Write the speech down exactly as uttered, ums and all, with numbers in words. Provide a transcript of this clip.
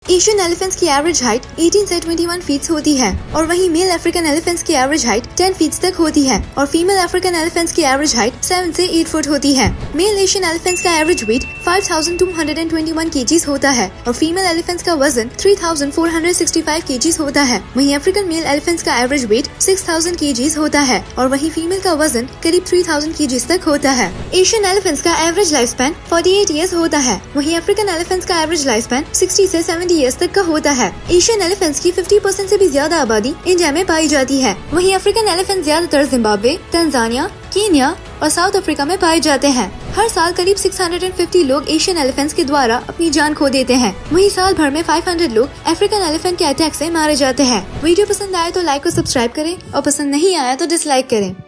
Asian elephants की average height अठारह से इक्कीस फीट होती है और वहीं मेल अफ्रीकन एलिफेंट्स की एवरेज हाइट दस फीट तक होती है और फीमेल अफ्रीकन एलिफेंट्स की एवरेज हाइट सात से आठ फुट होती है। मेल एशियन एलिफेंट्स का एवरेज वेट पाँच हज़ार दो सौ इक्कीस केजीज होता है और फीमेल एलिफेंट्स का वजन तीन हज़ार चार सौ पैंसठ केजीज होता है। वहीं अफ्रीकन मेल एलिफेंट्स का एवरेज वेट छह हज़ार केजीज होता है और वहीं फीमेल का वजन करीब तीन हज़ार केजीज तक होता है। एशियन एलिफेंट्स का एवरेज लाइफ स्पैन अड़तालीस इयर्स होता है। वहीं अफ्रीकन एलिफेंट्स का एवरेज लाइफ स्पैन साठ से सत्तर इयर्स तक का होता है। एशियन एलिफेंट्स की पचास परसेंट से भी ज्यादा आबादी इंडिया में पाई जाती है। वहीं अफ्रीकन एलिफेंट ज्यादातर जिम्बाब्वे, तंजानिया, कीनिया और साउथ अफ्रीका में पाए जाते हैं। हर साल करीब छह सौ पचास लोग एशियन एलिफेंट्स के द्वारा अपनी जान खो देते हैं। वहीं साल भर में पाँच सौ लोग अफ्रीकन एलिफेंट के अटैक से मारे जाते हैं। वीडियो पसंद आए तो लाइक और सब्सक्राइब करें और पसंद नहीं आया तो डिसलाइक करें।